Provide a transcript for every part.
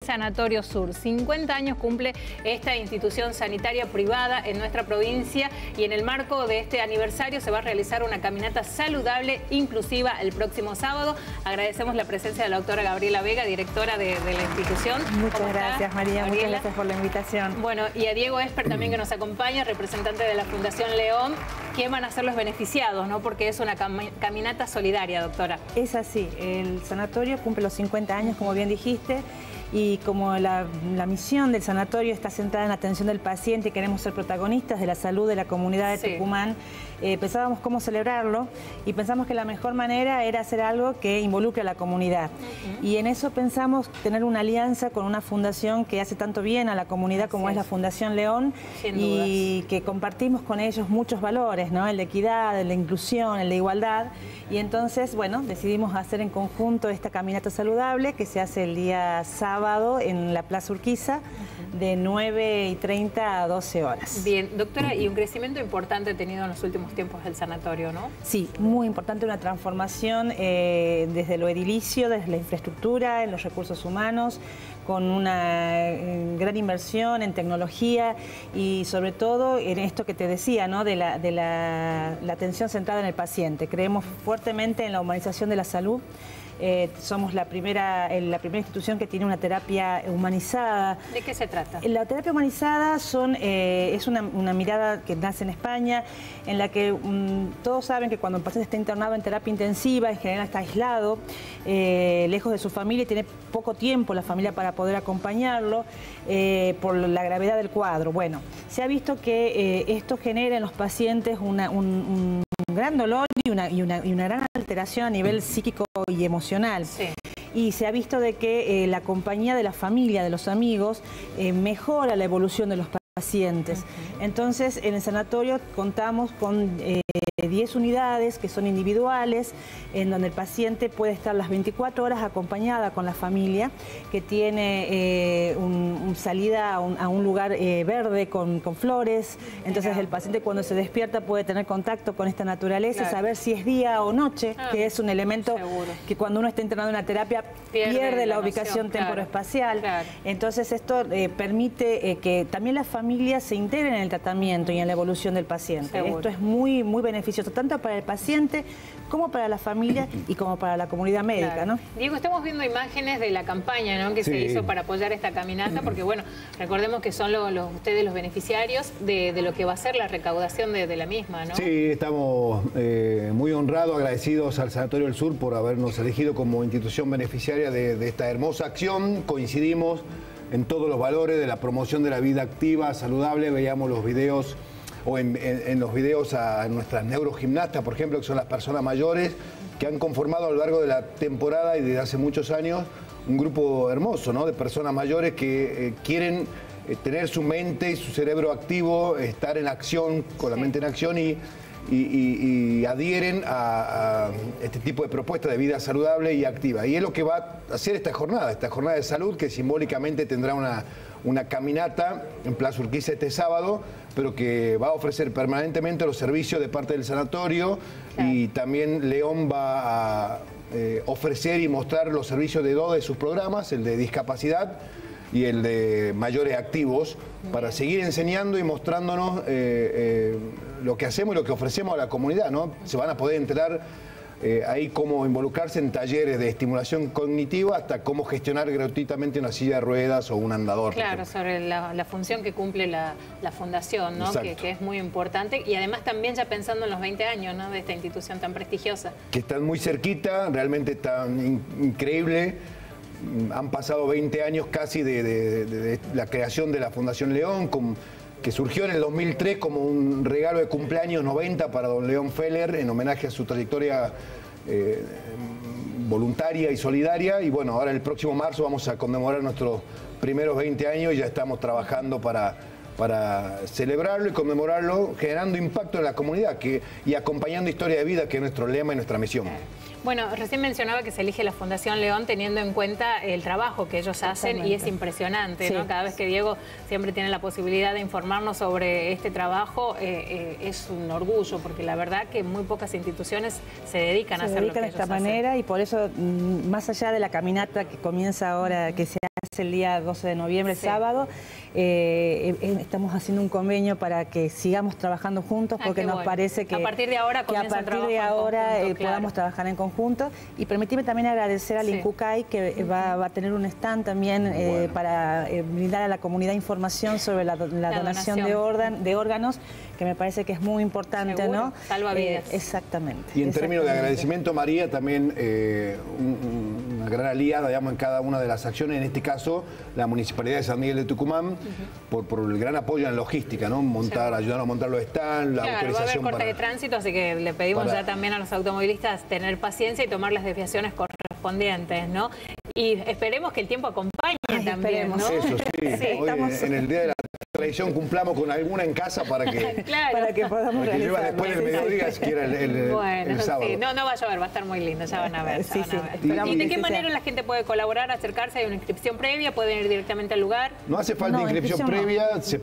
Sanatorio Sur. 50 años cumple esta institución sanitaria privada en nuestra provincia y en el marco de este aniversario se va a realizar una caminata saludable inclusiva el próximo sábado. Agradecemos la presencia de la doctora Gabriela Vega, directora de la institución. Muchas gracias, María. Gabriela. Muchas gracias por la invitación. Bueno, y a Diego Esper también que nos acompaña, representante de la Fundación León. ¿Quién van a ser los beneficiados, no? Porque es una caminata solidaria, doctora. Es así, el sanatorio cumple los 50 años, como bien dijiste, y como la misión del sanatorio está centrada en la atención del paciente y queremos ser protagonistas de la salud de la comunidad de Tucumán, pensábamos cómo celebrarlo y pensamos que la mejor manera era hacer algo que involucre a la comunidad. Y en eso pensamos tener una alianza con una fundación que hace tanto bien a la comunidad como es la Fundación León y que compartimos con ellos muchos valores, ¿no? El de equidad, el de inclusión, el de igualdad. Y entonces, bueno, decidimos hacer en conjunto esta caminata saludable que se hace el día sábado en la Plaza Urquiza de 9:30 a 12 horas. Bien, doctora, y un crecimiento importante ha tenido en los últimos tiempos el sanatorio, ¿no? Sí, muy importante, una transformación desde lo edilicio, desde la infraestructura, en los recursos humanos, con una gran inversión en tecnología y sobre todo en esto que te decía, ¿no? de la atención centrada en el paciente. Creemos fuertemente en la humanización de la salud. Somos la primera institución que tiene una terapia humanizada. ¿De qué se trata? La terapia humanizada es una mirada que nace en España, en la que todos saben que cuando un paciente está internado en terapia intensiva, en general está aislado, lejos de su familia y tiene poco tiempo la familia para poder acompañarlo por la gravedad del cuadro. Bueno, se ha visto que esto genera en los pacientes un gran dolor y una gran alteración a nivel psíquico y emocional. Sí. Y se ha visto de que la compañía de la familia, de los amigos, mejora la evolución de los pacientes. Entonces, en el sanatorio contamos con 10 unidades que son individuales, en donde el paciente puede estar las 24 horas acompañada con la familia, que tiene salida a un lugar verde con flores. Entonces el paciente cuando se despierta puede tener contacto con esta naturaleza y saber si es día o noche, que es un elemento que cuando uno está internado en una terapia pierde la ubicación temporoespacial. Entonces esto permite que también las familias se integren en el tratamiento y en la evolución del paciente. Esto es muy, muy beneficioso, tanto para el paciente como para la familia y como para la comunidad médica, ¿no? Diego, estamos viendo imágenes de la campaña, ¿no? que se hizo para apoyar esta caminata, porque bueno, recordemos que son ustedes los beneficiarios de lo que va a ser la recaudación de la misma, ¿no? Sí, estamos muy honrados, agradecidos al Sanatorio del Sur por habernos elegido como institución beneficiaria de esta hermosa acción. Coincidimos en todos los valores de la promoción de la vida activa, saludable. Veíamos los videos o en los videos a nuestras neurogimnastas, por ejemplo, que son las personas mayores que han conformado a lo largo de la temporada y desde hace muchos años un grupo hermoso, ¿no? De personas mayores que quieren tener su mente y su cerebro activo, estar en acción, con la mente en acción y adhieren a este tipo de propuestas de vida saludable y activa. Y es lo que va a hacer esta jornada de salud, que simbólicamente tendrá una caminata en Plaza Urquiza este sábado, pero que va a ofrecer permanentemente los servicios de parte del sanatorio y también León va a ofrecer y mostrar los servicios de dos de sus programas, el de discapacidad y el de mayores activos, para seguir enseñando y mostrándonos lo que hacemos y lo que ofrecemos a la comunidad, ¿no? Se van a poder enterar ahí cómo involucrarse en talleres de estimulación cognitiva hasta cómo gestionar gratuitamente una silla de ruedas o un andador. Claro, sobre la función que cumple la fundación, ¿no? Que es muy importante y además también ya pensando en los 20 años, ¿no? De esta institución tan prestigiosa. Que están muy cerquita, realmente tan increíble. Han pasado 20 años casi de la creación de la Fundación León, que surgió en el 2003 como un regalo de cumpleaños 90 para don León Feller, en homenaje a su trayectoria voluntaria y solidaria. Y bueno, ahora el próximo marzo vamos a conmemorar nuestros primeros 20 años y ya estamos trabajando para celebrarlo y conmemorarlo, generando impacto en la comunidad y acompañando historia de vida, que es nuestro lema y nuestra misión. Bueno, recién mencionaba que se elige la Fundación León teniendo en cuenta el trabajo que ellos hacen y es impresionante, ¿no? Cada vez que Diego siempre tiene la posibilidad de informarnos sobre este trabajo, es un orgullo, porque la verdad que muy pocas instituciones se dedican a hacer lo que ellos hacen. Se dedican de esta manera y por eso, más allá de la caminata que comienza ahora, que se hace el día 12 de noviembre, Sí. sábado. Estamos haciendo un convenio para que sigamos trabajando juntos, porque nos parece que a partir de ahora, podamos trabajar en conjunto. Y permíteme también agradecer al INCUCAI, que va a tener un stand también para brindar a la comunidad información sobre la donación de órganos, que me parece que es muy importante. Seguro, ¿no? salva vidas. Exactamente. Y en términos de agradecimiento, María, también una gran aliada, digamos, en cada una de las acciones, en este caso, la Municipalidad de San Miguel de Tucumán, por el gran apoyo en logística, ¿no? Ayudarnos a montar los stands, la autorización. Va a haber corte de tránsito, así que le pedimos ya también a los automovilistas tener paciencia y tomar las desviaciones correspondientes, ¿no? Y esperemos que el tiempo acompañe también, ¿no? Eso sí. Hoy, en el Día de la Tradición, cumplamos con alguna en casa para que, para que podamos realizarlo. Después del mediodía, siquiera el sábado. Sí, no va a llover, va a estar muy lindo, ya van a ver. Sí. ¿Y de qué manera la gente puede colaborar, acercarse? ¿Hay una inscripción previa? ¿Pueden ir directamente al lugar? No hace falta inscripción previa, se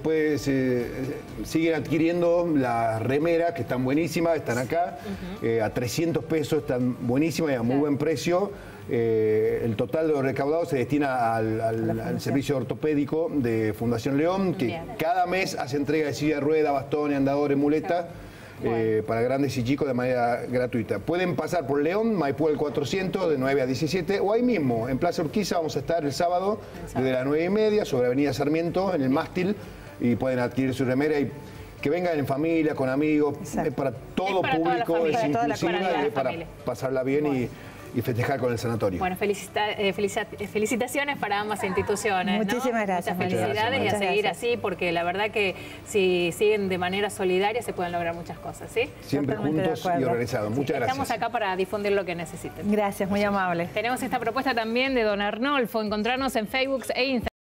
siguen adquiriendo las remeras, que están buenísimas, están acá, a 300 pesos, están buenísimas y a muy buen precio. El total de lo recaudado se destina al servicio ortopédico de Fundación León, que cada mes hace entrega de silla de rueda, bastones, andadores, muletas, para grandes y chicos de manera gratuita. Pueden pasar por León, Maipú el 400, de 9 a 17, o ahí mismo, en Plaza Urquiza, vamos a estar el sábado, desde las 9:30, sobre Avenida Sarmiento, en el mástil, y pueden adquirir su remera y que vengan en familia, con amigos, para todo público, es inclusiva, y para pasarla bien y festejar con el sanatorio. Bueno, felicitaciones para ambas instituciones. Muchísimas gracias. Muchas felicidades y a seguir así, porque la verdad que si siguen de manera solidaria se pueden lograr muchas cosas, ¿sí? Siempre juntos y organizados. Muchas gracias. Estamos acá para difundir lo que necesiten. Gracias, muy amable. Tenemos esta propuesta también de don Arnolfo, encontrarnos en Facebook e Instagram.